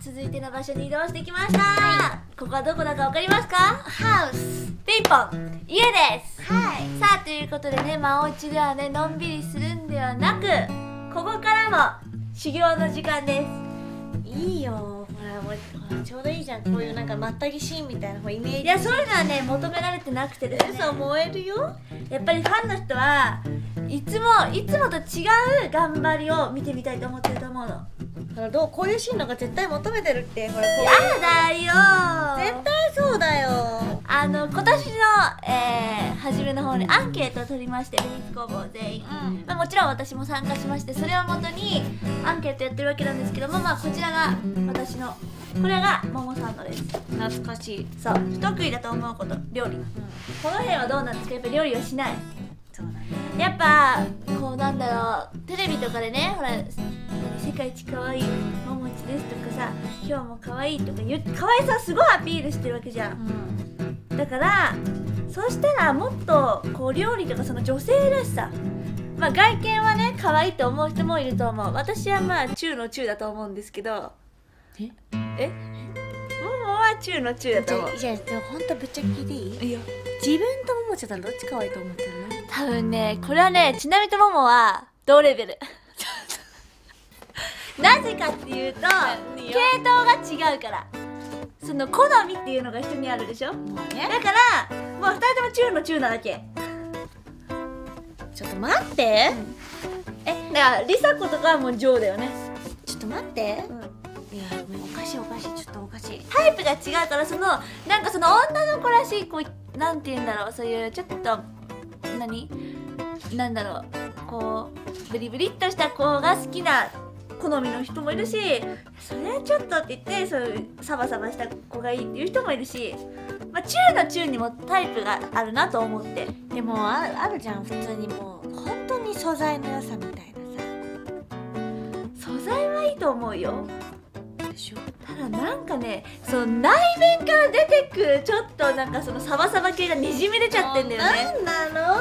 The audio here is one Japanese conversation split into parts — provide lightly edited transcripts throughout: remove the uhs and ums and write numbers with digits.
続いての場所に移動してきました。ここはどこだかわかりますか？ハウス。ピンポン。家です。はい。さあということでね、お家ではねのんびりするんではなく、ここからも修行の時間です。 いいよ、ほらもうちょうどいいじゃん、こういうなんかまったりシーンみたいなイメージ。 いや、そういうのはね求められてなくてですね。 そう燃えるよ。 やっぱりファンの人はいつもと違う頑張りを見てみたいと思ってると思うの。 こういうシーンのが絶対求めてるって。ほらやだよ、 絶対そうだよ。 今年の、初めの方にアンケートを取りまして、ベニス工房全員、もちろん私も参加しまして、それをもとにアンケートやってるわけなんですけども、こちらが私の、これがももさんのです。 懐かしい。 そう、不得意だと思うこと、料理、この辺はどうなんですか？やっぱり料理はしない？ そうだね。 やっぱこうなんだろう、テレビとかでね、ほら世界一可愛いももちですとかさ、今日も可愛いとか言って可愛さすごいアピールしてるわけじゃん、だからそうしたらもっとこう料理とかその女性らしさ、外見はね可愛いと思う人もいると思う。私は中の中だと思うんですけど。ももは中の中だと思う。 じゃあでもほんとぶっちゃけ聞いていい？いいよ。自分とももちゃんどっち可愛いと思ってるの？ 多分ね、これはね、ちなみとももは同レベルなぜかっていうと、系統が違うから。その好みっていうのが人にあるでしょ、だからもう2人とも中の中なだけ。 ちょっと待って、 だから梨紗子とかはもう上だよね。 ちょっと待って、いやごめん、おかしいちょっとおかしい。 タイプが違うから、なんかその女の子らしい、こうなんて言うんだろう、そういうちょっとなんだろう、こうブリブリっとした子が好きな好みの人もいるし、それはちょっとって言ってそういうサバサバした子がいいっていう人もいるし、中の中にもタイプがあるなと思って。 でもあるじゃん、普通にもう本当に素材の良さみたいなさ。素材はいいと思うよ。 でしょ。 ただなんかね、その内面から出てくるちょっとなんかそのサバサバ系がにじみ出ちゃってんだよね。 なんなの？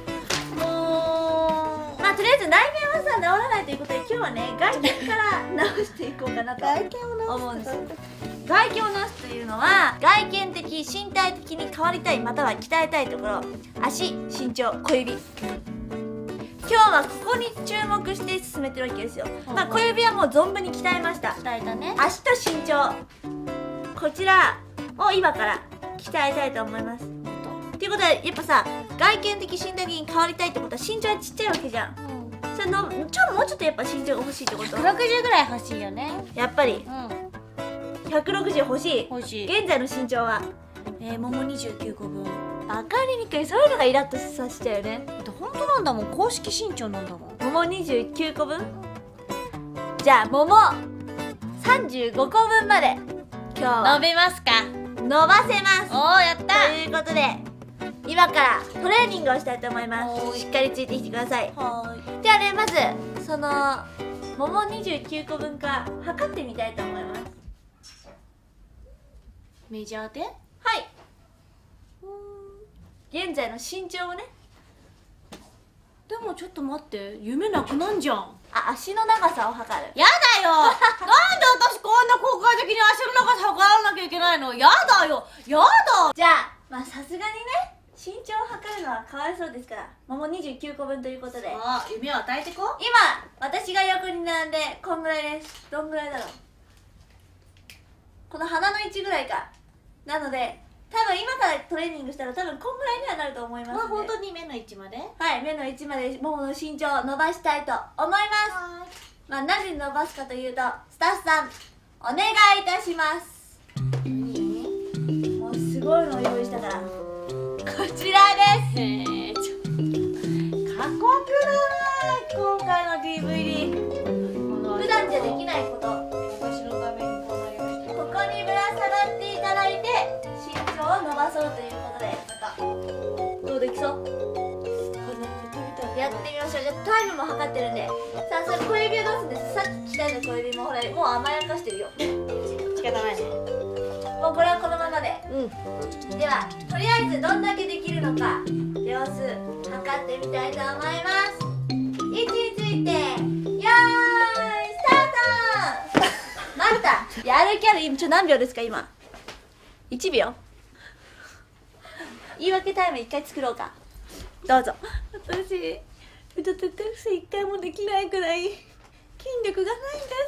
もうとりあえず内面はさ治らないということで、今日はね外見から直していこうかなと思うんですよ。外見を直すというのは、外見的身体的に変わりたいまたは鍛えたいところ、足、身長、小指、今日はここに注目して進めてるわけですよ。小指はもう存分に鍛えました。 鍛えたね。 足と身長、こちらを今から鍛えたいと思います。っていうことはやっぱさ、外見的身体的に変わりたいってことは身長はちっちゃいわけじゃん。それのもうちょっとやっぱ身長が欲しいってこと？ 160 ぐらい欲しいよね。 やっぱり、160欲しい。 欲しい。 現在の身長はもも29個分。 分かりにくい。そういうのがイラッとさせちゃうよね。 本当なんだもん、公式身長なんだもん。 桃29個分。じゃあ桃35個分まで今日は伸びますか？ 伸ばせます。 おー、やった。 ということで今からトレーニングをしたいと思います。しっかりついてきてください。ではね、まずその桃29個分か測ってみたいと思います。 メジャーで？ はい。現在の身長をね。 でもちょっと待って、夢なくなんじゃん。 足の長さを測る。 やだよなんで私こんな公開的に足の長さ測らなきゃいけないの？やだよ、やだ。 じゃあさすがにね、身長を測るのはかわいそうですから、桃29個分ということで、 夢を与えてこ。 今私が横に並んでこんぐらいです。どんぐらいだろう、この鼻の位置ぐらいか。なので多分今からトレーニングしたら多分こんぐらいにはなると思いますので、 本当に目の位置まで？ はい、目の位置まで桃の身長を伸ばしたいと思います。なぜ伸ばすかというと、スタッフさんお願いいたします。もうすごいのを用意したから、こちらです。 過酷だな今回の DVD。 普段じゃできないこと、 私のためにこうなりました。 ここにぶら下がっていただいて身長を伸ばそうということで、どうできそう？やってみましょう。じゃあタイムも測ってるんで、さあそれ小指をどうするんです？さっき鍛えた小指もほらもう甘やかしてるよ。 仕方ないね。 もうこれはこのままで。ではとりあえずどんだけできるのか秒数測ってみたいと思います。位置についてよーいスタート。待ったやる気ある。今何秒ですか今。1秒。言い訳タイム1回作ろうか。どうぞ。私腕立て伏せ1回もできないくらい筋力がないんです。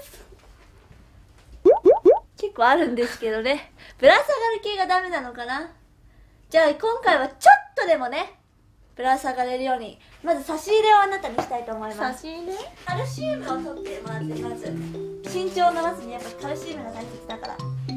結構あるんですけどね。ぶら下がる系がダメなのかな。じゃあ今回はちょっとでもねぶら下がれるように、まず差し入れをあなたにしたいと思います。 差し入れ？ カルシウムを取ってもらって、まず身長を伸ばすにやっぱカルシウムが大切だから。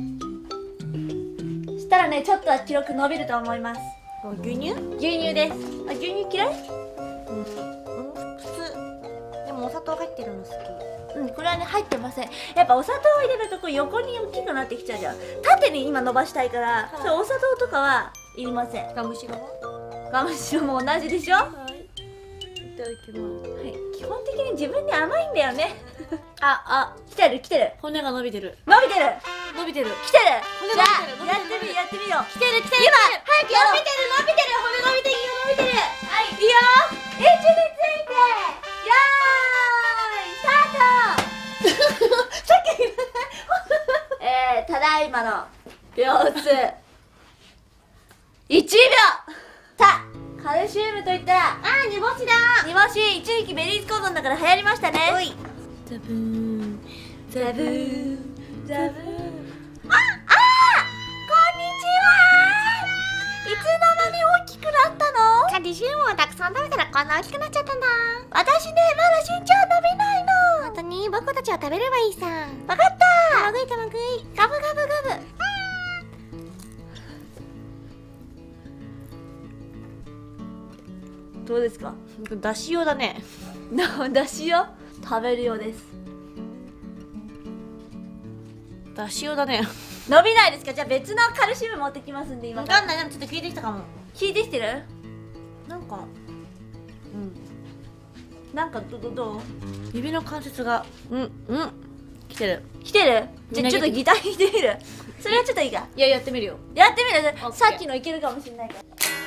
したらねちょっとは記録伸びると思います。 牛乳？ 牛乳です。あ、牛乳嫌い？ 普通。でもお砂糖入ってるの好き。 うん、これはね入ってません。やっぱお砂糖を入れるとこう横に大きくなってきちゃうじゃん。縦に今伸ばしたいから、 はい、 そうお砂糖とかはいりません。 ガムシロは？ ガムシロも同じでしょ。 はい。いただきます。 はい、基本的に自分に甘いんだよね。 あ、 来てる来てる。 骨が伸びてる。 伸びてる。 伸びてる。 来てる。 骨じゃあ伸びてるやってみるやってみよう。 来てる来てる。 今早くやろう。 伸びてる伸びてる。骨伸びてる伸びてる。 はい、いいよ。位置についてよーいスタート。 さっきただいまの秒数1秒。さあカルシウムといったら煮干しだ。 煮干し。一時期ベリーズコードンだから流行りましたね。 おい。ザブーンザブーンザブーン。 こんにちは。いつの間に大きくなったの？ カルシウムをたくさん食べたらこんな大きくなっちゃったんだ。 私ねまだ身長伸びないの。 本当に僕たちは食べればいいさ。 わかった。 たまぐいたまぐい。 ガブガブガブ。どうですか？ だし用だね。 だしよ。食べるようです。 だし用だね。 伸びないですか？じゃあ別のカルシウム持ってきますんで今わから。 かんない。でもちょっと聞いてきたかも。 聞いてきてる？ なんかなんかどう？ 指の関節が来てる。 来てる？じゃあちょっとギター弾いてみる。それはちょっといいか。 いややってみるよ。 やってみる。 オッケーさっきのいけるかもしれないから。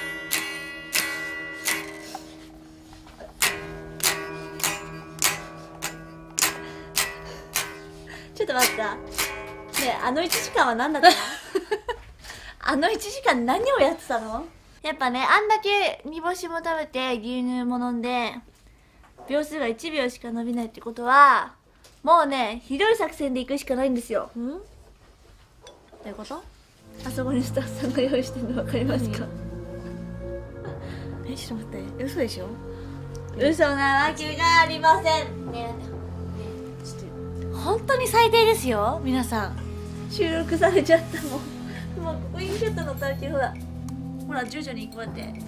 ちょっと待った。ねえ、あの1時間は何だったの？あの1時間何をやってたの？やっぱね、あんだけ煮干しも食べて牛乳も飲んで秒数が1秒しか伸びないってことはもうね、ひどい作戦でいくしかないんですよ。 どういうこと？ あそこにスタッフさんが用意してるの分かりますか？ ちょっと待って。嘘でしょ？ 嘘なわけがありませんね。 本当に最低ですよ皆さん。 収録されちゃったもん。もうここインショットの体型ほらほら徐々にこうやって本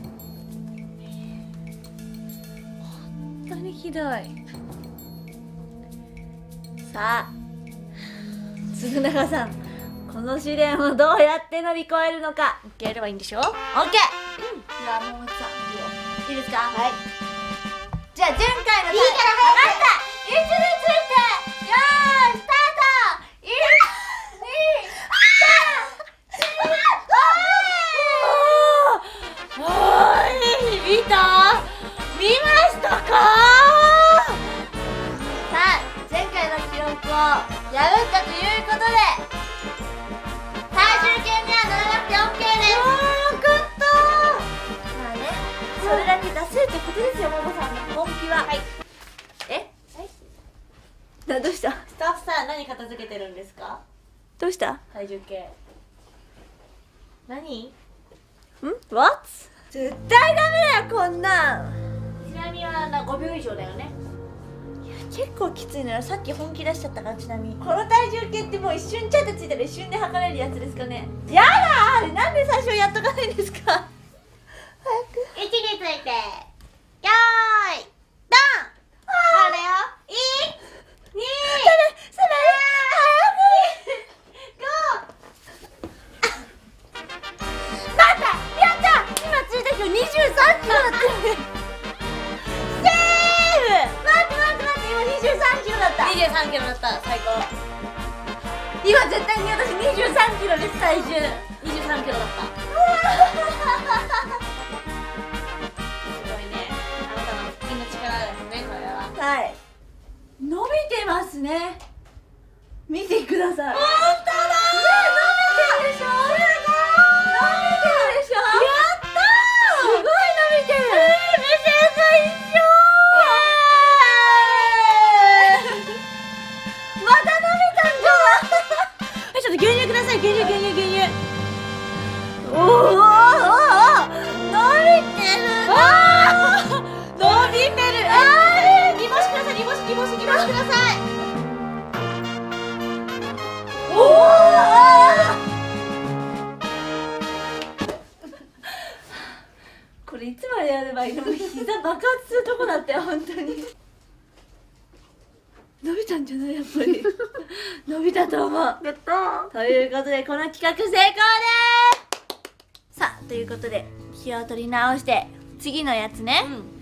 当にひどい。 さあ嗣永さん、この試練をどうやって乗り越えるのか。 やればいいんでしょ？ オッケー。じゃあもうさいいですか？はい。じゃあ前回のいいから分かった。位置についてよーいスタート。1、2、3、4。 おーい、見ましたか？ さあ前回の記録を破ったということで体重計には乗らなくて OK です。 よかった。 まあね、それだけ出せるってことですよ、ももさんの本気は。はい。どうした？ スタッフさん何片付けてるんですか？ どうした？ 体重計。何？ What？ 絶対ダメだよこんなん。 ちなみには5秒以上だよね。 いや結構きついのよ。さっき本気出しちゃったから。ちなみにこの体重計ってもう一瞬ちゃってついたら一瞬で測れるやつですかね。やだー、なんで最初やっとかないんですか？早く。 位置についてよーいドン。あれよ。1、2、 23キロだってるね。セーフ。待って今23キロだった。 23キロだった。最高。 今絶対に私23キロです。体重 23キロだった。すごいね。あなたの腹筋の力ですね、これは。 はい、伸びてますね。見てください。 本ばいいの。膝爆発するとこだったよ本当に。伸びたんじゃないやっぱり。伸びたと思う。やったー。ということでこの企画成功です。さあということで気を取り直して次のやつね。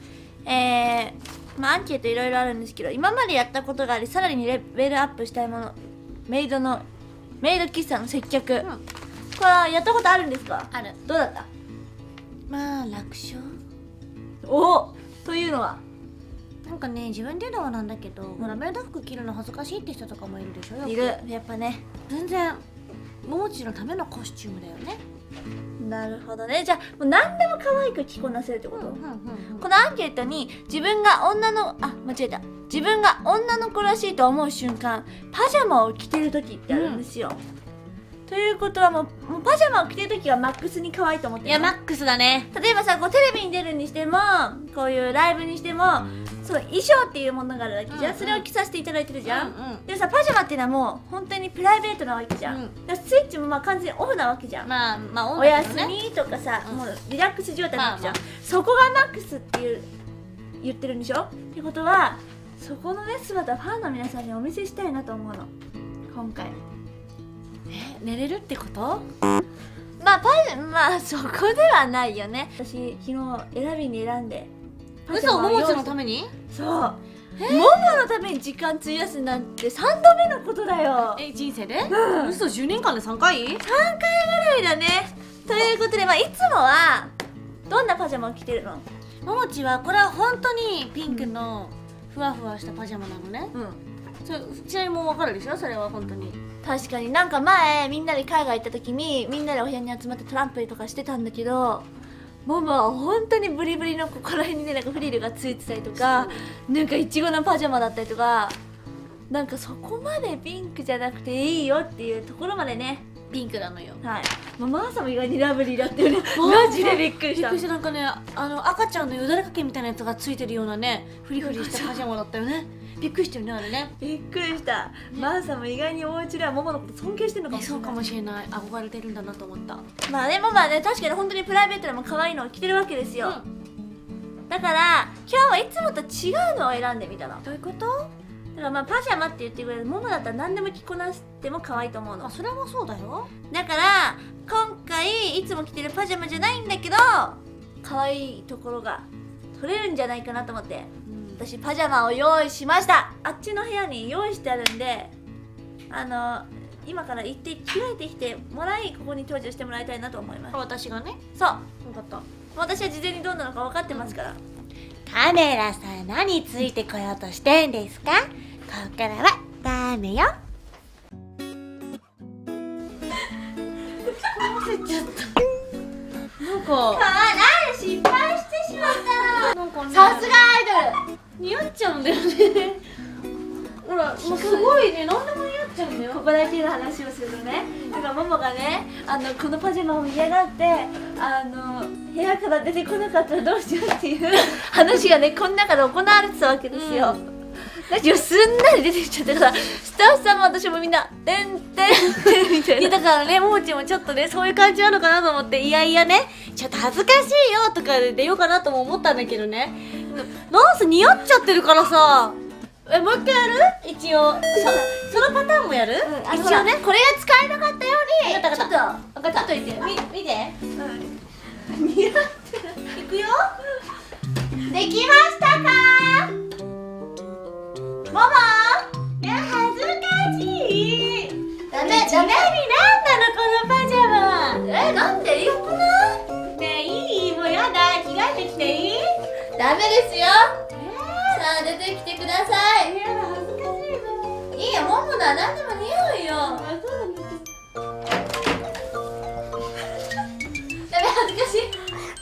まあアンケートいろいろあるんですけど、今までやったことがありさらにレベルアップしたいもの、メイド喫茶の接客、これはやったことあるんですか？ ある。 どうだった？ まあ楽勝。 おというのはなんかね、自分で言うのはなんだけど、ほらメイド服着るの恥ずかしいって人とかもいるでしょ。 いる、やっぱね。 全然ももちのためのコスチュームだよね。 なるほどね。じゃあもう何でも可愛く着こなせるってこと？このアンケートに自分が女の子らしいと思う瞬間、パジャマを着てる時ってあるんですよ。ということはもうパジャマを着てる時はマックスに可愛いと思ってる。 いやマックスだね。 例えばさ、こうテレビに出るにしてもこういうライブにしても、その衣装っていうものがあるわけじゃん。それを着させていただいてるじゃん。でさ、パジャマっていうのはもう本当にプライベートなわけじゃん。だからスイッチもまあ完全にオフなわけじゃん。 まあお休みとかさ、もうリラックス状態なわけじゃん。そこがマックスっていう言ってるんでしょ。ってことはそこのね姿ファンの皆さんにお見せしたいなと思うの今回。 寝れるってこと？ まあそこではないよね。私昨日選んで嘘、ももちのために？ そう、もものために時間費やすなんて3度目のことだよ。 人生で？嘘、10年間で3回？ 3回ぐらいだね。ということで、まあいつもはどんなパジャマを着てるの？ ももちはこれは本当にピンクのふわふわしたパジャマなのね。ちなみにもう分かるでしょ、それは本当に。 確かになんか前みんなで海外行った時にみんなでお部屋に集まってトランプとかしてたんだけど、ももは本当にブリブリのここら辺にねなんかフリルがついてたりとか、なんかイチゴのパジャマだったりとか、なんかそこまでピンクじゃなくていいよっていうところまでねピンクなのよ。 はい。ママさんも意外にラブリーだったよね。マジでびっくりした。 びっくりした。なんかね、赤ちゃんのよだれかけみたいなやつがついてるようなね、フリフリしたパジャマだったよね。びっくりしたよね、あれね。 びっくりした。マーさんも意外にお家ではモモのこと尊敬してるのかもしれない。 そうかもしれない。憧れてるんだなと思った。 まあね、ママはね、確かに本当にプライベートでも可愛いのを着てるわけですよ。だから今日はいつもと違うのを選んでみたの。 どういうこと？ だからまあパジャマって言ってくれるモモだったら何でも着こなしても可愛いと思うの。 それもそうだよ。 だから今回いつも着てるパジャマじゃないんだけど可愛いところが取れるんじゃないかなと思って、私パジャマを用意しました。あっちの部屋に用意してあるんで、今から行って着替えてきてもらい、ここに登場してもらいたいなと思います。 私がね。 そう、 分かった。 私は事前にどんなのか分かってますから。 カメラさん、何ついてこようとしてんですか？ここからはダメよ。焦っちゃった。なんか失敗してしまった。 なんかね、 さすがアイドル似合っちゃうんだよね。ほら、もうすごいね、何でも似合っちゃうんだよ。 ここだけの話をするとね、だからモモがね、このパジャマを嫌がって部屋から出てこなかったらどうしようっていう話がね、この中で行われてたわけですよ。だけどすんなり出てきちゃったから、スタッフさんも私もみんな「てんてんてん」みたいな。 だからね、ももちもちょっとね、そういう感じなのかなと思って、いやいやね、ちょっと恥ずかしいよとかで出ようかなとも思ったんだけどね、なんせ似合っちゃってるからさ。もう一回やる？一応そのパターンもやる？ 一応ね、これが使えなかったようにちょっと分かっといて。 見て。 似合ってる。 いくよ。 できましたか？モモ？ いや、恥ずかしい。 ダメ。 なんなのこのパジャマ。 なんでよくない？ ねえ、いい？もうやだ。着替えてきていい？ ダメですよ。さあ出てきてください。 やだ、恥ずかしいの。 いいよ、モモなら何でも似合うよ。ダメ、恥ずかしい。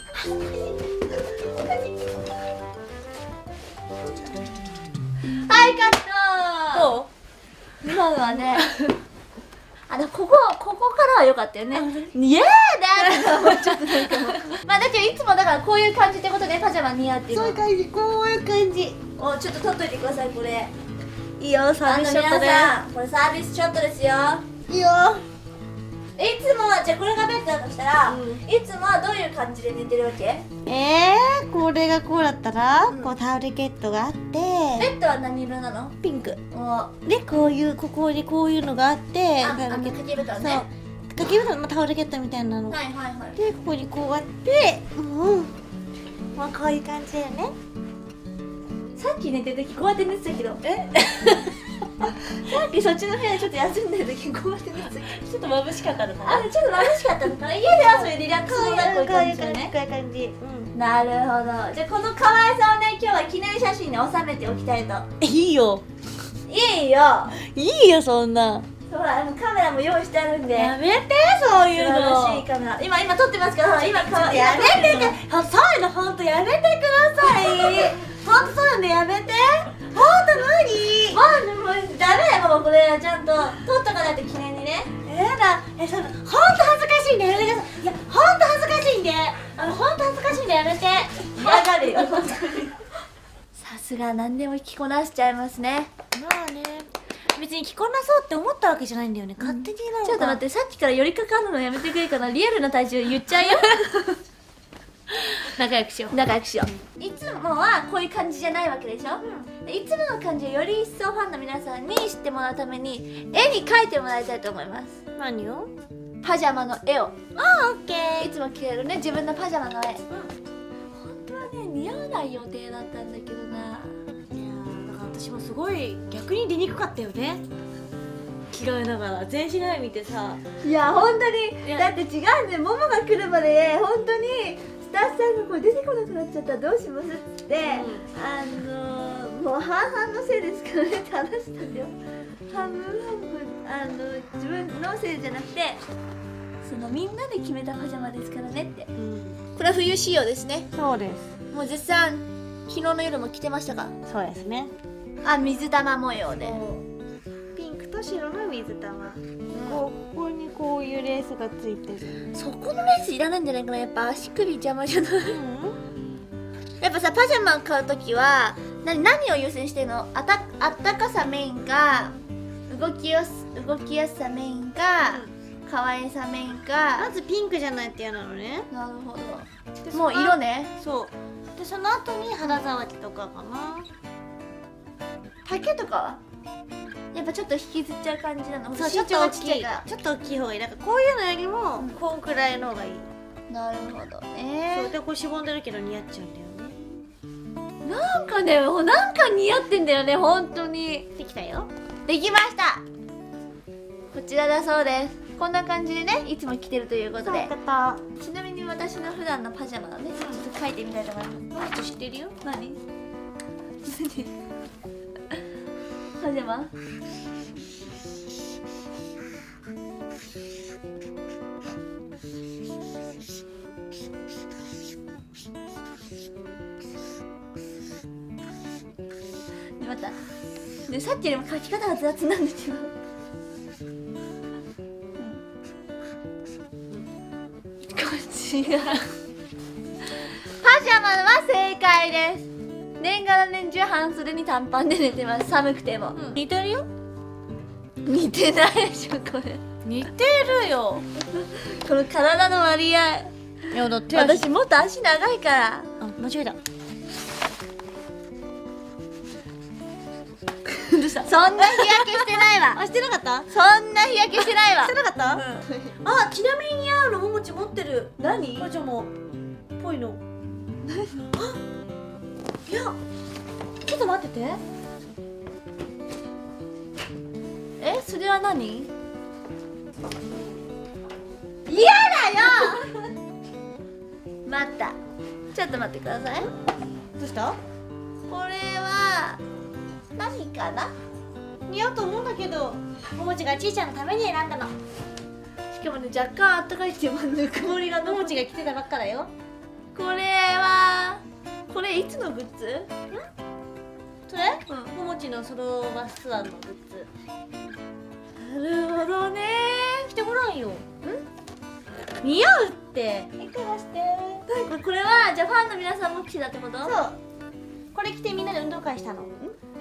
はい、カット。 どう？ 今のはねここからは良かったよね。イエーだーってちょっとなんかもうまあだけどいつもだからこういう感じってことでパジャマ似合ってるの。 そういう感じ、こういう感じ。 ちょっと取っといてください。これいいよ、サービスショットで。 皆さんこれサービスショットですよ。 いいよ。 いつもじゃあこれがベッドだとしたら、いつもはどういう感じで寝てるわけ？ これがこうだったら、 うんこうタオルケットがあって、 ベッドは何色なの？ ピンクもうで、こういうここにこういうのがあって、タオルケット、 掛け布団そうね。 掛け布団のタオルケットみたいなの、 はいはいはい。 でここにこうあって、まあこういう感じだよね。 さっき寝てる時こうやって寝てたけど、さっきそっちの部屋でちょっと休んでる時こうやって寝てたけど、 ちょっと眩しかったのかな。 あ、ちょっと眩しかったのかな。家ではそういうリラックスこういうなこういう感じだ感じ、 ね。 こういう感じ。 なるほど。じゃあこの可愛さをね、今日は記念写真に収めておきたいと。 いいよ。 いいよ。 いいよそんな。 ほら、カメラも用意してあるんで。 やめてそういう素晴の。 らしいカメラ。今撮ってますから、ほら今やめてて、そういうの本当やめてください。本当そういうのやめて。本当何？ もうダメだよ、もうこれちゃんと撮っとかないと記念にね。 その本当恥ずかしいんでやめてください。いや本当恥ずかしいんで、本当恥ずかしいんでやめて。 嫌がるよ。さすが何でも着こなしちゃいますね。 まあね、別に着こなそうって思ったわけじゃないんだよね。勝手になんか。 ちょっと待って、さっきから寄りかかるのやめてくれるかな。リアルな体重言っちゃうよ。 仲良くしよう。 仲良くしよう。いつもはこういう感じじゃないわけでしょ、いつもの感じをより一層ファンの皆さんに知ってもらうために絵に描いてもらいたいと思います。 何を？ パジャマの絵を。 オッケー。 いつも着れるね、自分のパジャマの絵。本当はね、似合わない予定だったんだけどな。 いやだから私もすごい逆に出にくかったよね。着替えながら全身の絵見てさ。 いや本当に、 いやだって違うんで、モモが来るまで本当にスタッフさんがこれ出てこなくなっちゃったらどうしますっつって、もう半々のせいですからねって話したんだよ。半分半分自分のせいじゃなくて、そのみんなで決めたパジャマですからねって。これは冬仕様ですね。 そうです。 もう絶賛昨日の夜も着てましたか？ そうですね。 水玉模様で。 ピンクと白の水玉。ここにこういうレースがついてる。 そこのレースいらないんじゃないかな。やっぱ足首邪魔じゃない？やっぱさ、パジャマを買うときは何を優先してるの？あったかさメインか、動きやすさメインか、可愛さメインか。 まずピンクじゃないって嫌なのね。 なるほど。もう色ね。 そうで、その後に肌触りとかかな。 丈とかはやっぱちょっと引きずっちゃう感じなの？ そう、ちょっと大きい、ちょっと大きい方がいい。なんかこういうのよりもこんくらいの方がいい。 なるほどそうね。 で、こうしぼんでるけど似合っちゃうんだよね。 なんかね、なんか似合ってんだよね、本当に。 できたよ。 できました。こちらだそうです。こんな感じでね、いつも着てるということで。ちなみに私の普段のパジャマをね、ちょっと描いてみたいと思います。 知ってるよ。 何？パジャマ？またね、さっきよりも描き方が雑なんだけど。こちらパジャマは正解です。年がら年中半袖に短パンで寝てます。寒くても、 似てるよ。 似てないでしょこれ。 似てるよ。 この体の割合。 いやだって私もっと足長いから。 あ、間違えた。 どうした？そんな日焼けしてないわ。 あ、してなかった？ そんな日焼けしてないわ。 してなかった？あ、ちなみに似合うのももち持ってる。 何？ パジャマっぽいの。あ、いや、ちょっと待ってて。 それは何？嫌だよ。待った。ちょっと待ってください。 どうした？ これは何かな？ 似合うと思うんだけど、ももちがちいちゃんのために選んだの。 しかもね、若干あったかいっていうぬくもりがももちが着てたばっかだよ。 これいつのグッズ？ それ？ももちのソロバスツアーのグッズ。 なるほどね。 着てごらんよ。似合うって。いくらして。 これはじゃあファンの皆さんも着てたってこと？ そう。これ着てみんなで運動会したの。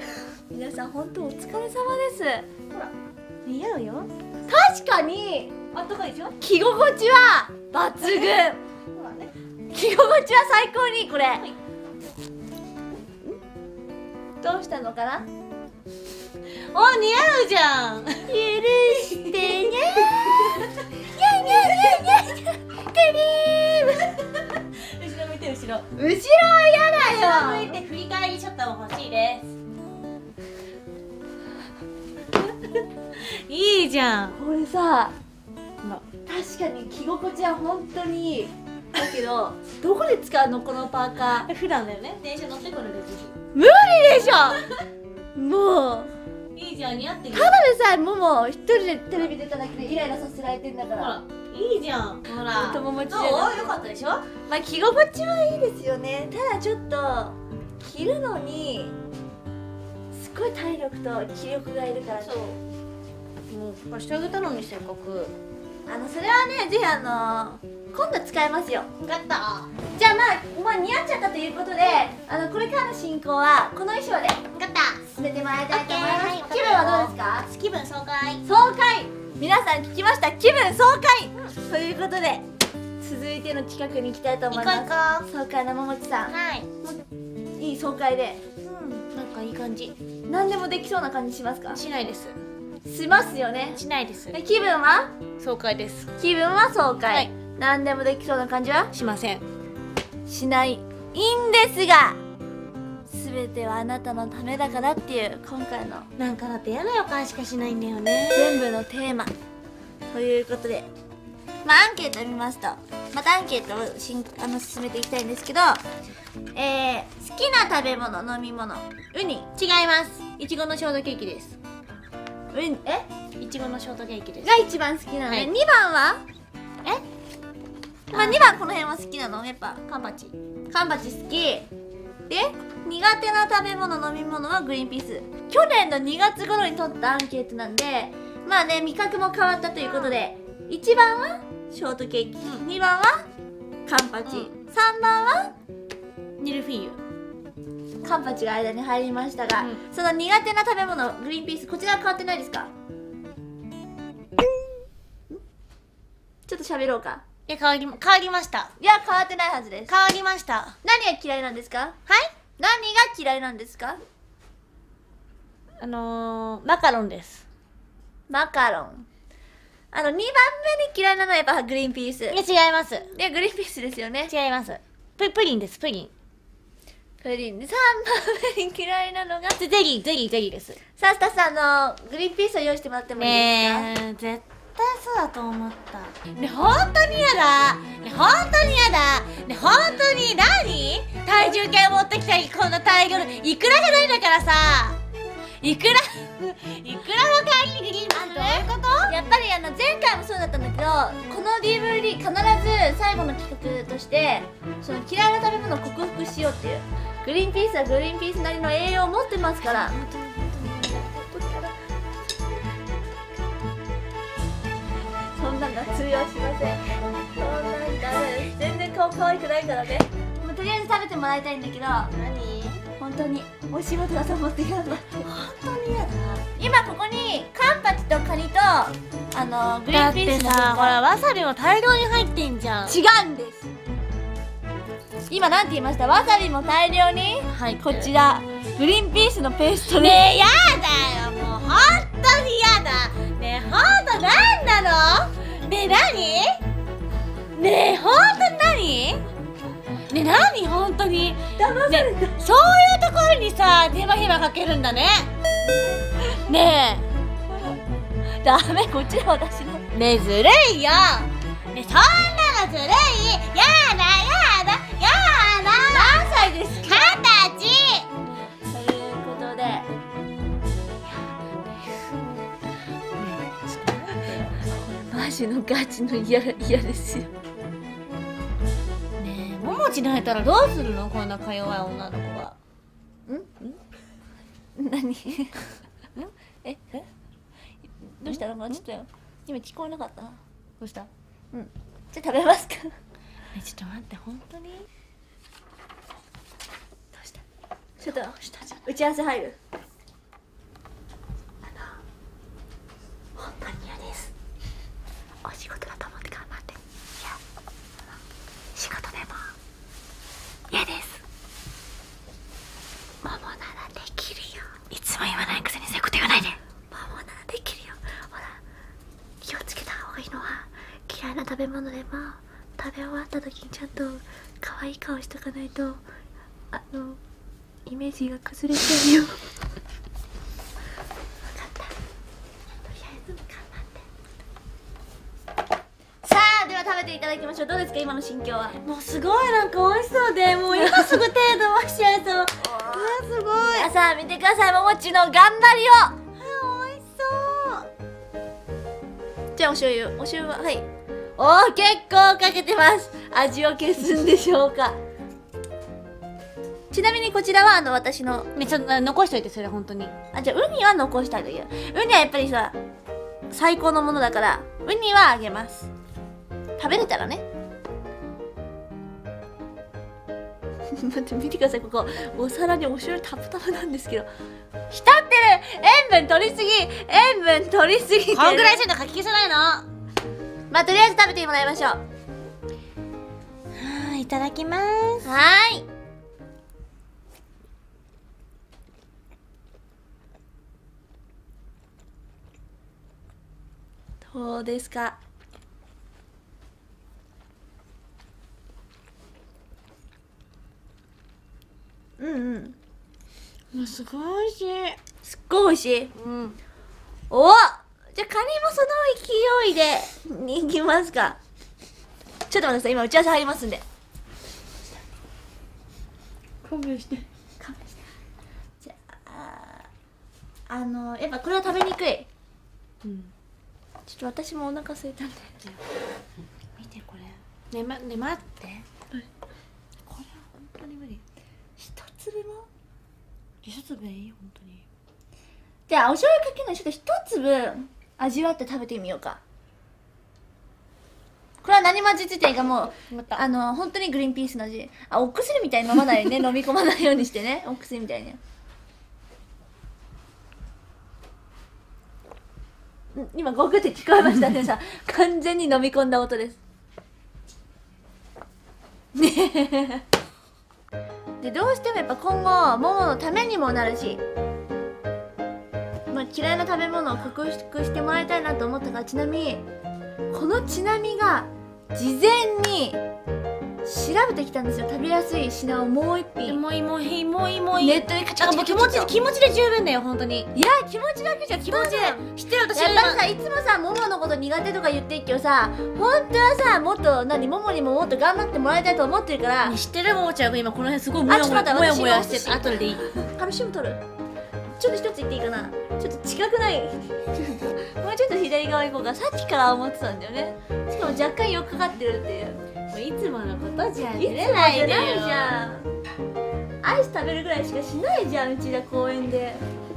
皆さん本当お疲れ様です。 ほら、似合うよ。 確かにあったかいでしょ。 着心地は抜群。 そうだね。 着心地は最高にいいこれ、 いどうしたのかな。 お、似合うじゃん。 許してねにゃにゃにゃにゃにゃクリーム。 後ろ向いて、後ろ。 後ろは嫌だよ。 向いて振り返りショットも欲しいです。いいじゃん。 これさ、 ま確かに着心地は本当にいい。だけどどこで使うのこのパーカー。 普段だよね。電車乗ってくるでぜ無理でしょ。もうひ。いいじゃん、似合ってる。 ただでさえもも一人でテレビ出ただけでイライラさせられてんだから。 ほら、いいじゃん。ほら。 友達じどう？ ゃなくてよかったでしょ。 まあ着心地はいいですよね。ただちょっと着るのにすごい体力と気力がいるからね。 そう。もう貸してあげたのにせっかく。 それはね、ぜひ今度使えますよ。 分かった。 じゃあまあ似合っちゃったということで、これからの進行はこの衣装で分かった。 進めてもらいたいと思います。 オッケーはい気分はどうですか？ 気分爽快。 爽快。皆さん聞きました？気分爽快、ということで続いての企画に行きたいと思います。 行こう行こ爽快なももちさん、 はい。 いい爽快でなんかいい感じ。 何でもできそうな感じしますか？ しないです。 しますよね。 しないです。 気分は爽快です。 爽快、 はい何でもできそうな感じはしません。 しない。いいんですが、全てはあなたのためだからっていう今回のなんかだって嫌な予感しかしないんだよね。 全部のテーマということで、アンケートを見ますと、またアンケートを進めていきたいんですけど、好きな食べ物、飲み物、ウニ、 違います。いちごのショートケーキです。いちごのショートケーキです。 が一番好きなので、 はい 2番は2番この辺は好きなの？やっぱカンパチ。 カンパチ好きで、苦手な食べ物、飲み物はグリーンピース。去年の2月頃に取ったアンケートなんで、まあね、味覚も変わったということで、1番はショートケーキ、2番はカンパチ、3番はミルフィーユ。 カンパチが間に入りましたが、その苦手な食べ物、グリーンピース、こちらは変わってないですか？ちょっと喋ろうか。 いや、変わりました。 いや、変わってないはずです。 変わりました。は何が嫌いなんですか？ い。 何が嫌いなんですか？ マカロンです。 マカロン。2番目に嫌いなのはやっぱグリーンピース。 いや、違います。 で、グリーンピースですよね。 違います。プリンです、プリン。 プリンで3番目に嫌いなのがゼリーです。 さあスタッフさんグリーンピースを用意してもらってもいいですか？ ねえ、絶対そうだと思った。ね、本当に嫌だ。ね、本当に嫌だ。ね、本当に何？体重計持ってきたり、こんな大量のいくらじゃないんだからさ。いくらも買いにグリーンピースどういうこと？ やっぱり前回もそうだったんだけど、この DVD 必ず最後の企画としてその嫌いな食べ物を克服しようっていう、グリーンピースはグリーンピースなりの栄養を持ってますから。そんなんが通用しません。そんなんダメです。全然顔可愛くないからね。もうとりあえず食べてもらいたいんだけど、 何？ 本当にお仕事だと思って頑張って。 本当に嫌だ。 今ここにカンパチとカニとグリーンピースのさ、ほらわさびも大量に入ってんじゃん。 違うんです。今なんて言いました？わさびも大量に入ってる。 こちらグリーンピースのペーストです。 ねえ、やだよ、もう本当にやだ。ねえ、本当なんなの？ねえ、何？ねえ、本当に何？ねえ、何？本当に騙された、 ね、そういうところにさ、手間暇かけるんだね。ねダメ、こっちら私の。 え、ねえ、ずるいよ。ねえ、そんなのずるい。やだやだやだ。 何歳ですか？ 20歳。 ということで、マジのガチの嫌ですよ。 ねえ、ももち泣いたらどうするの？こんなか弱い女の子が。 何えどうしたの？ちょっと今聞こえなかったな。 どうした？ じゃあ食べますか？ ちょっと待って、本当に？ どうした？ちょっと打ち合わせ入る？本当に嫌です。お仕事つけた方がいいのは、嫌いな食べ物でも食べ終わった時にちゃんと可愛い顔しとかないとイメージが崩れちゃうよ。分かった。とりあえず頑張って。さあ、では食べていただきましょう。どうですか、今の心境は。 もうすごいなんか美味しそうで、もう今すぐ手伸ばしちゃいそう。すごい。 皆さん見てください、ももちの頑張りを。 美味しそう。 じゃあお醤油は、はい。おー、結構かけてます。味を消すんでしょうか。ちなみにこちらは私のね、ちょっと残しといて、それ本当に。 じゃあウニは残したいという。ウニはやっぱりさ、最高のものだからウニはあげます。食べれたらね。待って、見てください、ここお皿にお醤油タプタプなんですけど、浸ってる。塩分取りすぎてる。 こんぐらいせんとかき消せないの。 まあとりあえず食べてもらいましょう。 いただきます。 はーい。どうですか。 もうすごい美味しい。 すっごい美味しい。 うん。 お、じゃあカニもその勢いでいきますか。ちょっと待ってください、今打ち合わせ入りますんで。 勘弁して。 じゃあやっぱこれは食べにくい。 うん。 ちょっと私もお腹空いたんで。 見てこれ。ね、待って。これは本当に無理。 一粒も。 一粒でいいよ、本当に。 じゃあお醤油かけない、ちょっと一粒味わって食べてみようか。これは何も味付いてないか、もう本当にグリーンピースの味。お薬みたいに飲まないね。飲み込まないようにしてね、お薬みたいに。今ゴクって聞こえましたね。さ、完全に飲み込んだ音です。ねで、どうしてもやっぱ今後もものためにもなるし、嫌いな食べ物を克服してもらいたいなと思ったから、ちなみにこのちなみが事前に調べてきたんですよ。食べやすい品をもう一品。 もういい。 ネットでカチカチカチ。 気持ちで十分だよ、本当に。 いや、気持ちだけじゃ気持ちで知ってる。私やっぱりさ、いつもさ、もものこと苦手とか言ってるけどさ、本当はさ、もっとももにももっと頑張ってもらいたいと思ってるから。 知ってる。ももちゃんが今この辺すごいもやもやしてる。後でいい。 カルシウム取る。ちょっと一つ言っていいかな。ちょっと近くない。もうちょっと左側行こうか。さっきから思ってたんだよね。しかも若干寄っかかってるっていう。 もういつものことじゃん。 いつもじゃないじゃん。アイス食べるぐらいしかしないじゃん、うちら公園で。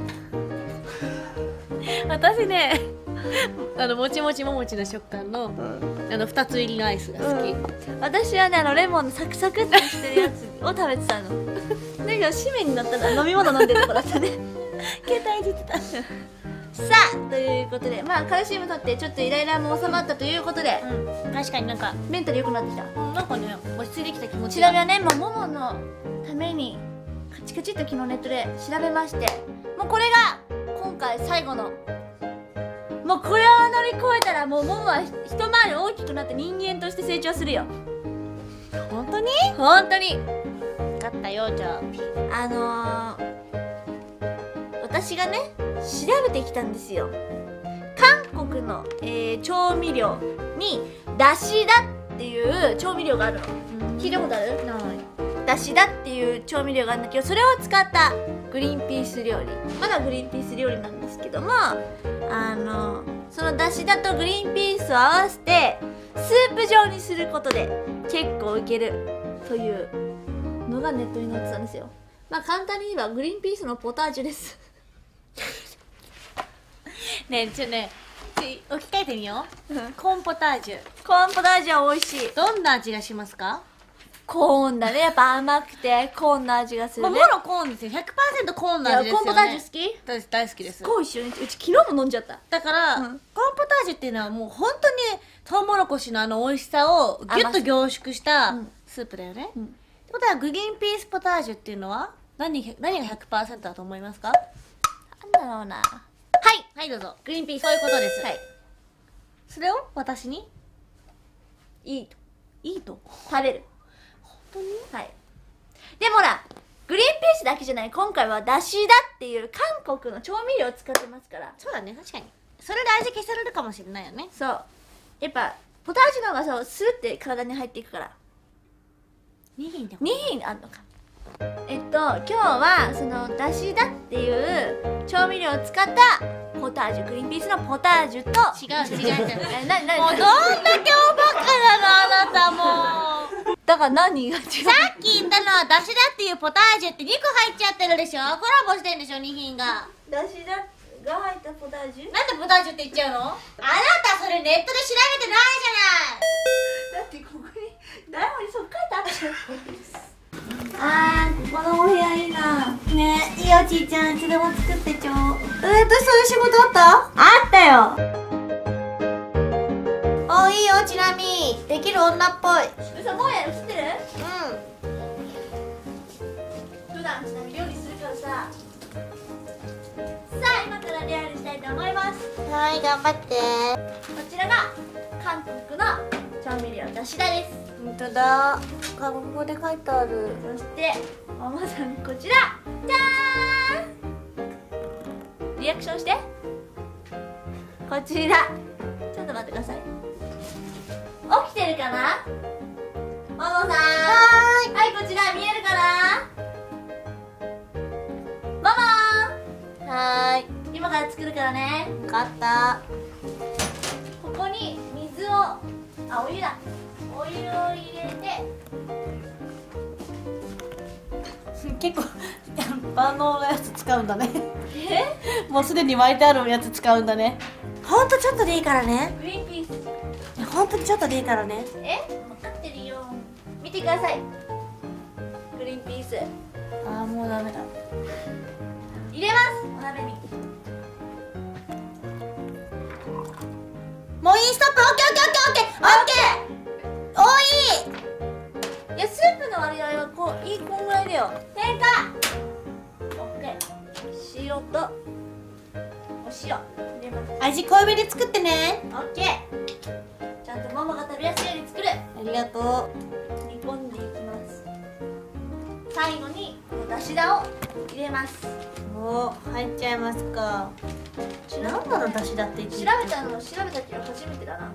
私ね、もちもちももちの食感の2つ入りのアイスが好き。 私はね、レモンのサクサクってしてるやつを食べてたの。だけど締めになったら飲み物飲んでるとこだったね。 携帯いじってた。 さあ、ということで、カルシウム取ってちょっとイライラも収まったということで、 確かになんかメンタル良くなってきた。 なんかね、落ち着いてきた気持ち。 ちなみにね、もものためにカチカチっと昨日ネットで調べまして、もうこれが今回最後の、もうこれを乗り越えたらもうももは一回り大きくなって人間として成長するよ。 本当に？ 本当に。 分かったよ。じゃあ私がね、調べてきたんですよ。韓国の、調味料にだしだっていう調味料があるの。聞いたことある？ ない。 だしだっていう調味料があるんだけど、それを使ったグリーンピース料理。まだグリーンピース料理なんですけども、そのだしだとグリーンピースを合わせてスープ状にすることで結構いけるというのがネットに載ってたんですよ。簡単に言えばグリーンピースのポタージュです。 ねえ、置き換えてみよう。コーンポタージュ。 コーンポタージュは美味しい。 どんな味がしますか？ コーンだね。やっぱ甘くてコーンの味がするね。 もろコーンですよ。100% コーンの味ですよね。 コーンポタージュ好き？ 私大好きです。 すごい一緒に。うち昨日も飲んじゃった。 だから、コーンポタージュっていうのはもう本当にトウモロコシの美味しさをギュッと凝縮したスープだよね。ってことはグリーンピースポタージュっていうのは何が 100% だと思いますか？ なんだろうな。はいはい、どうぞ。 グリーンピース。 そういうことです。 はい。 それを私にいいといいと。 食べる。 本当に？ はい。でもほら、グリーンピースだけじゃない、今回はだしだっていう韓国の調味料を使ってますから。 そうだね、確かにそれで味消されるかもしれないよね。 そう、やっぱポタージュの方がそうスルって体に入っていくから。 2品で 2品あんのか。今日はそのだしだっていう調味料を使ったポタージュ、グリーンピースのポタージュと違う違う違うもうどんだけおバカなのあなたもう。 だから何が違う？ さっき言ったのはだしだっていうポタージュって2個入っちゃってるでしょ。コラボしてんでしょ、2品が。 だしだが入ったポタージュ？ なんでポタージュって言っちゃうの？あなたそれネットで調べてないじゃない。 だってここに台本にそっかりとあったよ。あー、このお部屋いいな。 ねえ、いいよちーちゃん、いつでも作ってちょう。私そういう仕事あった？ あったよ。 お、いいよちなみ。できる女っぽい。 嘘、もうやる、知ってる？ う普段ちなみに料理するからさ。さあ、今から料理したいと思います。 ん。はい、頑張って。 こちらが韓国の調味料だしだです。 ほんとだ。韓国語で書いてある。 そしてママさん、こちらじゃーん。リアクションして。こちらちょっと待ってください。起きてるかな、ママさん。はい、こちら見えるかな、ママ。 はーい。 今から作るからね。 分かった。 ここに水を、お湯だ。お湯を入れて。 結構万能なやつ使うんだね。 え？ もうすでに巻いてあるやつ使うんだね。ほんとちょっとでいいからね。 グリーンピース。 ほんとにちょっとでいいからね。 分かってるよ。見てください、グリーンピースああ、もうダメだ。 入れます、お鍋に。 もういい、ストップ。オッケーオッケーオッケーオッケーオッケー。おー、いい。 いや、スープの割合はこう、こんぐらいだよ。天下オッケー。塩とお塩入れます。 味濃いめで作ってね。 オッケー。ちゃんとママが食べやすいように作る。 ありがと煮込んでいきます。最後にこのだしだを入れます。 う。おー、入っちゃいますか。なんだろう、だしだって言って調べたけど初めてだな。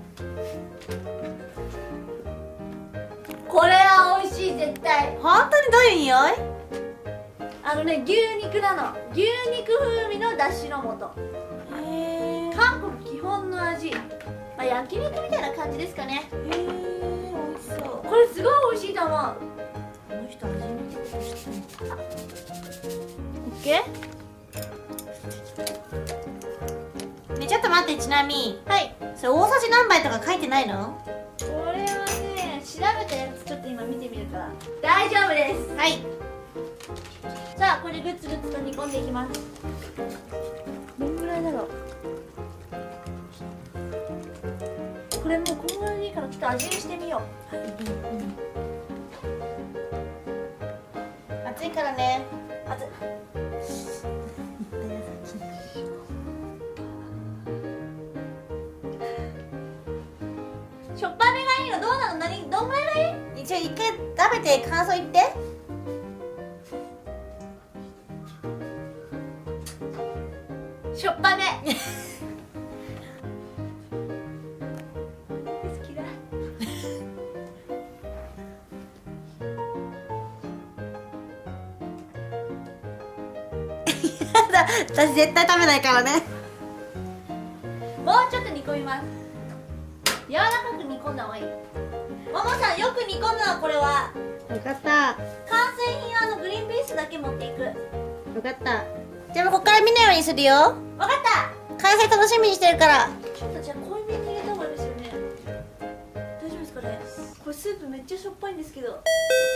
これは美味しい、絶対。 本当にどういう匂い？ 牛肉なの。牛肉風味のだしの素。 へー。 韓国基本の味、焼肉みたいな感じですかね。 へー、美味しそう。 これすごい美味しいと思う。 この人初めてことしてる。 オッケね、ちょっと待って、ちなみー。はい、 それ大さじ何杯とか書いてないの？ これはね、調べたやつちょっと今見てみるから大丈夫です。 はい。 さあ、これグツグツと煮込んでいきます。どんぐらいだろう。これもうこんぐらいでいいからちょっと味見してみよう。はい、 熱いからね。 熱い。しょっぱめがいいの？どうなの？どんぐらいがいい？ 一応一回食べて感想言って。 しょっぱめ。好きだ。 私絶対食べないからね。 もうちょっと煮込みます。柔らかく煮込んだ方がいい。ももさん、よく煮込むわ。これはよかった。 完成品はグリーンピースだけ持っていく。 よかった。じゃあもうこっから見ないようにするよ。 わかった。 完成楽しみにしてるから。 ちょっとじゃあ濃いめに入れた方がいいですよね。大丈夫ですかね。これスープめっちゃしょっぱいんですけど。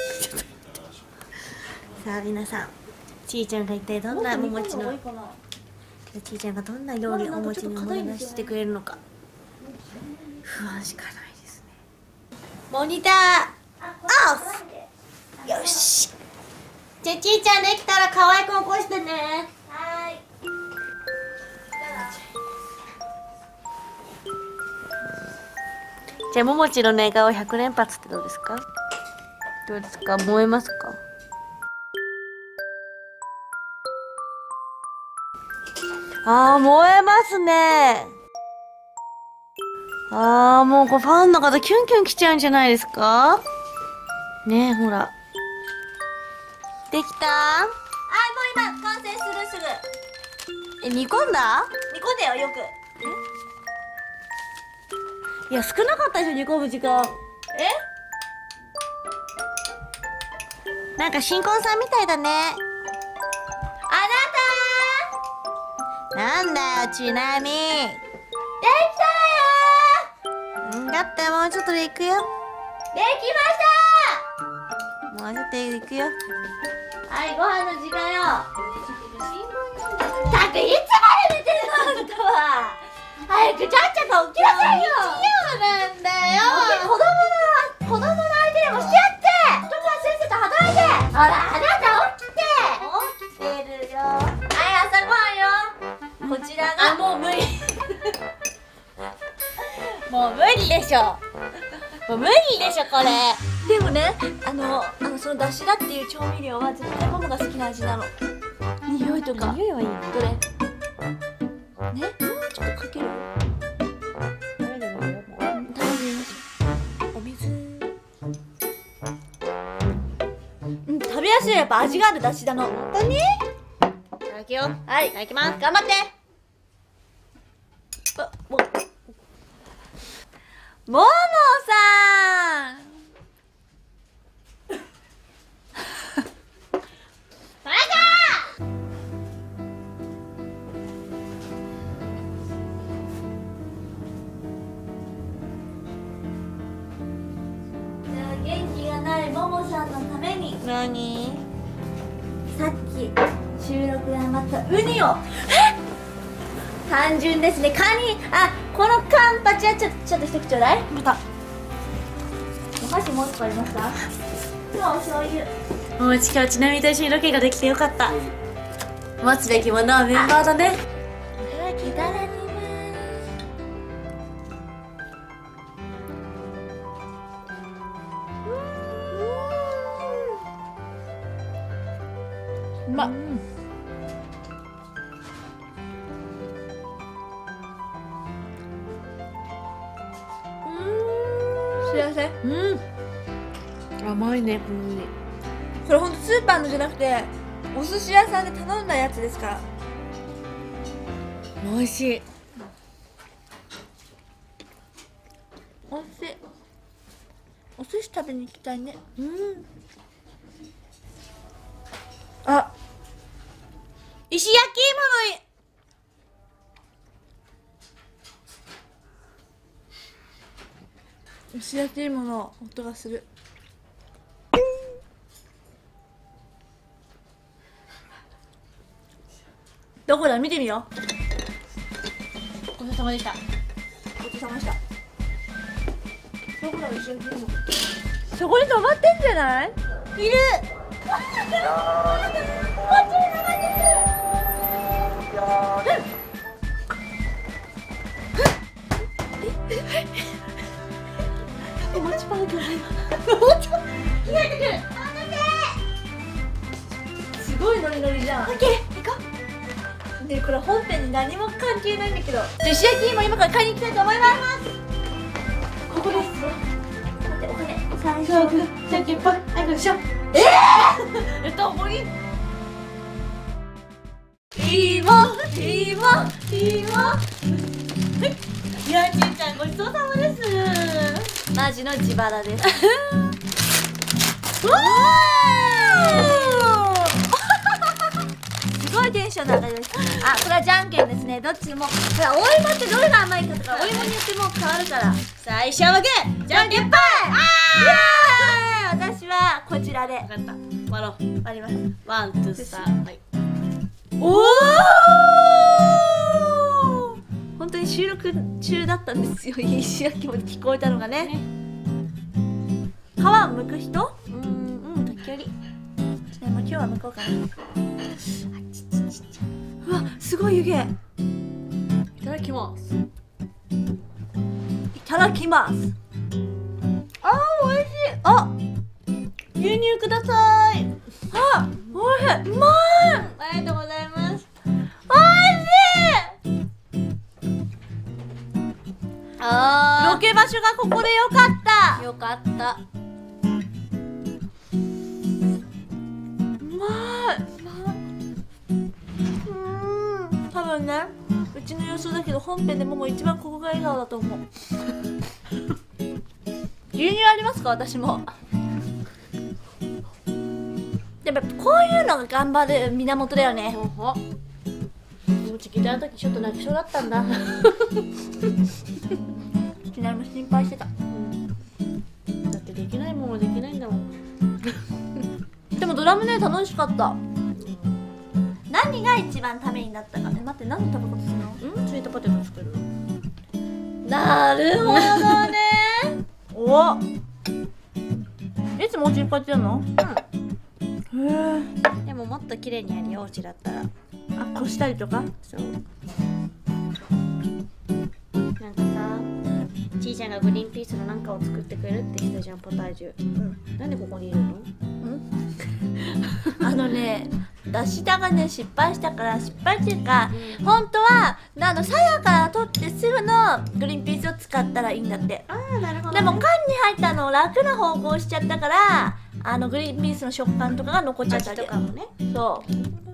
さあ皆さん、ちーちゃんが一体どんなお持ちの、ちーちゃんがどんな料理をお持ちに思い出してくれるのか不安しかないですね。モニターオフ。よし。じゃあちーちゃんできたら可愛く起こしてね。 はーい。 じゃあももちの寝顔100連発ってどうですか？どうですか？燃えますか？あー、燃えますね。あー、もうこうファンの方キュンキュン来ちゃうんじゃないですか？ねえ、ほら。できた？ あ、もう今完成する。すぐ煮込んだ？ 煮込んでよ、よく。 いや、少なかったでしょ、煮込む時間。なんか新婚さんみたいだね。 あなんだよ、ちなみ。 なたできたよだってもうちょっとで行くよ。 できまもうちょっとで行くよ。 したはい、ご飯の時間よ。だっていつまで寝てるの、あんたは。早くちゃっちゃか起きなさいよ。 なんだよ。 子供の相手でもしてやって。人が先生と働いて。ほら、あなた起きて。 起きてるよ。 はい、朝ごはんよ。こちらが。 もう無理。もう無理でしょ。もう無理でしょ、これ。 でもね、そのだしだっていう調味料は絶対ママが好きな味なの。匂いとか。 匂いはいいね。 どれ？ね、もうちょっとかける。 どれでもいいよ、もう。 食べてみましょう。お水。食べやすい、やっぱ味があるだしだの。 本当に？いただきよ。 はい、 いただきます。 頑張って。ももさん。元気がないももさんのために何？ さっき収録で余ったウニを単純ですね。カニ、このカンパチはちょっと一口ちょうだい。 また。 お箸もう一個ありますか？今日お醤油。 もう今日ちなみにと一緒にロケができてよかった。持つべきものはメンバーだね。 いただきます。うまっ。幸せ。 甘いね、このウニ。 これほんとスーパーのじゃなくてお寿司屋さんで頼んだやつですから。 美味しい。 おいしい。お寿司食べに行きたいね。 石焼き芋の石焼き芋の音がする。どこだ、見てみよう。 ごちそうさまでした。 ごちそうさまでした。どこだ、石焼き芋。そこに止まってんじゃない？ いる。 お待ちパンくらい。すごいノリノリじゃん。オッケー、行こう。ね、これ本編に何も関係ないんだけど。石焼き芋今から買いに行きたいと思います。ここです。待って、お金。最初。 じゃんけんぽい。はい、よいしょ。もういい。いや、ちんちゃん、ごちそうさまです。 マジの自腹です。 わすごいテンション上がりです。これはじゃんけんですね。どっちも。ほら、お芋ってどれが甘いかとか、お芋によってもう変わるから。 最初はグー、じゃんけんぽい。 私はこちらで。 分かった。割ろう。 割ります。 ワン、ツー、スリー。はい。 おお。本当に収録中だったんですよ。石焼きも聞こえたのがね。皮むく人？ 時折。 でも今日は向こうかな。うわ、すごい湯気。 いただきます。 いただきます。 美味しい。 あ、牛乳ください。 あ、美味しい。うまい。 ありがとうございます。 美味しい。 あロケ場所がここでよかった。 よかった。 うまい。多分ね、うちの予想だけど本編でも一番ここが笑顔だと思う。牛乳ありますか？私も。でもこういうのが頑張る源だよね。 もうちギターの時ちょっと泣きそうだったんだ。 ちなみに心配してた。 だってできないものできないんだもん。 でもドラムね、楽しかった。何が一番ためになったかね。待って、何の食べ方するの？ スイートポテト作る。 なるほどね。お、いつもお家いっぱいやってんの？へえ。 でももっと綺麗にやるよ、お家だったら。 あ、こしたりとか？ そう。なんかさ、ちいちゃんがグリーンピースのなんかを作ってくれるって言ったじゃん、ポタージュ。なんでここにいるの？ あのね、出し田がね失敗したから、失敗っていうか、本当はさやから取ってすぐのグリーンピースを使ったらいいんだって。 ああ、なるほど、ね。 でも缶に入ったのを楽な方向しちゃったから、グリーンピースの食感とかが残っちゃったわけ。 味とかもね。 そう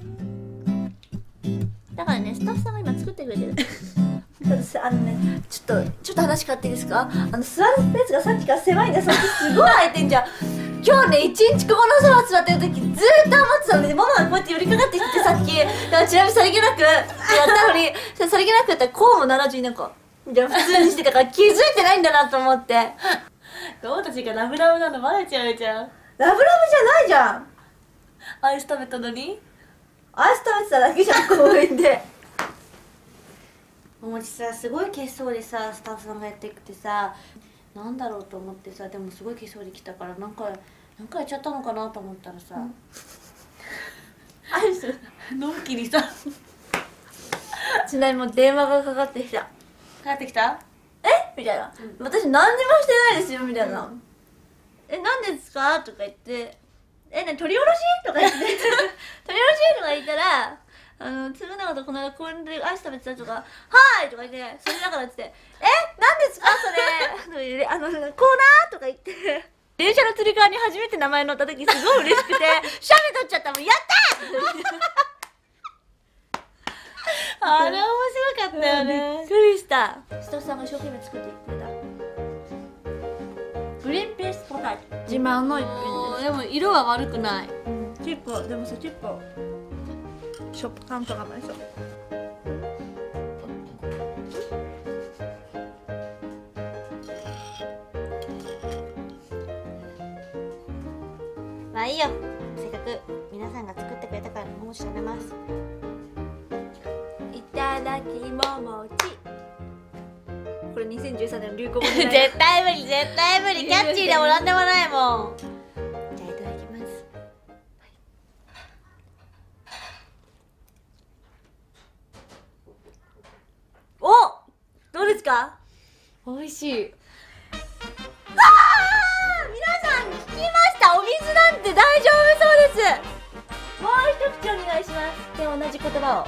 だからね、スタッフさんが今作ってくれてる。ちょっと話変わっていいですか？座るスペースがさっきから狭いんだよ。さっきすごい空いてんじゃん。今日ね、一日ここのソファ座ってる時ずーっと思ってたので、ママがこうやって寄りかかってきてさっき、だからちなみにさりげなくやったのに、さりげなくやったらこうも70なんかじゃあ普通にしてたから気づいてないんだなと思って。 どうたちがラブラブなのバレちゃうじゃん。 ラブラブじゃないじゃん。 アイス食べたのにアイス食べてただけじゃん、公園で。 おもちさ、すごい血相でさ、スタッフさんがやってきてさ、なんだろうと思ってさ、でもすごい血相で来たから、なんかやっちゃったのかなと思ったらさ、 アイスのんきにさ、 ちなみにもう電話がかかってきた。 帰ってきた？ みたいな、私何にもしてないですよみたいな、何ですかとか言って、何取り下ろしとか言って取り下ろしとか言ったら、つむなことこの間公園でアイス食べてたとか、はーいとか言って、それだからって言って、何ですかそれコーナーとか言って、電車のつり革に初めて名前乗った時すごい嬉しくて、写メ撮っちゃったもん、やったーあれ面白かったよね。 びっくりした。スタッフさんが一生懸命作ってくれたグリーンピースポタージュ、自慢の一品です。 でも色は悪くない。 結構でもさ、結構食感とかもありそう。 まあいいよ、せっかく皆さんが作ってくれたからももち食べます。 いただきももち。これ2013年の流行語じゃない絶対無理、絶対無理。キャッチーでもなんでもないもん。じゃあいただきます。 お、どうですか？ 美味しい。 皆さん聞きました。お水なんて大丈夫そうです。もう一口お願いします。で、同じ言葉を。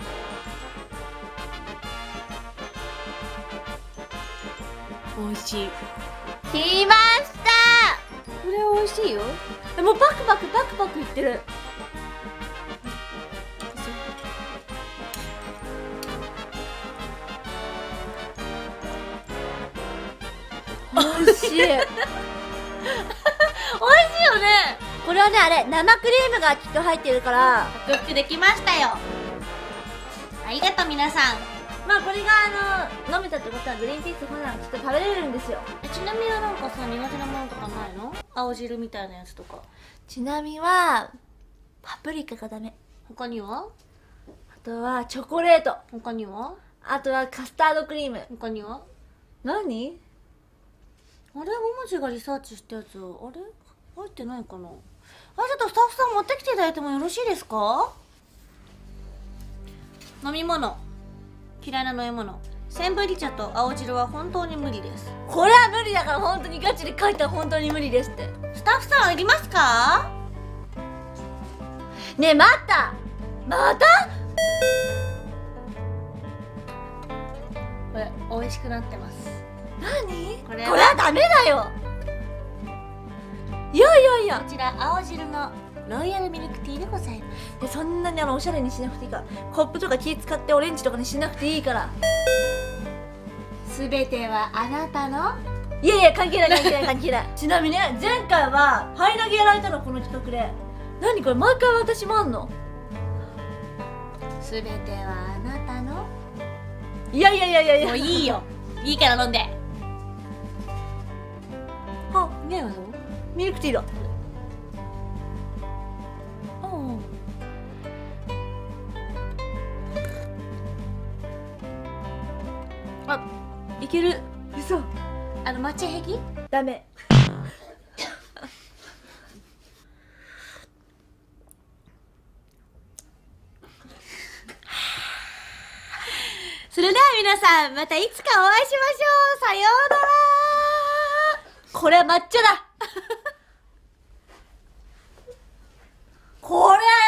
美味しい。 来ましたこれ美味しいよ。 もうパクパクパクパクいってる。美味しい美味しいよね。これはね、あれ生クリームがきっと入ってるから、 克服できましたよ。ありがとう皆さん。 まあこれが飲めたってことはグリーンピース普段きっと食べれるんですよ。 ちなみになんかさ、苦手なものとかないの？青汁みたいなやつとか。 ちなみはパプリカがダメ。 他には？ あとはチョコレート。 他には？ あとはカスタードクリーム。 他には？ 何？ あれ、ももちがリサーチしたやつ、あれ入ってないかな。あれ、ちょっとスタッフさん持ってきていただいてもよろしいですか？飲み物、嫌いな飲み物、センブリ茶と青汁は本当に無理です。 これは無理だから、本当にガチで書いたら本当に無理ですって。 スタッフさんいりますか？ ねえ、待った、またこれ美味しくなってます。 何これはダメだよ。いやいやいや、 こちら青汁のロイヤルミルクティーでございます。 そんなにおしゃれにしなくていいから、コップとか気使ってオレンジとかにしなくていいから。 すべてはあなたの。 いやいや、関係ない関係ない関係ない。ちなみにね、前回はパイ投げやられたの、この企画で。何これ、毎回私もあんの？ すべてはあなたの。 いやいやいやいやいや、 もういいよ。いいから飲んで。 あ、 ねえわぞ。 ミルクティーだ。 あ、いける。 嘘。 抹茶壁？ ダメ。 それでは皆さん、またいつかお会いしましょう。さようなら。 これは抹茶だ。これ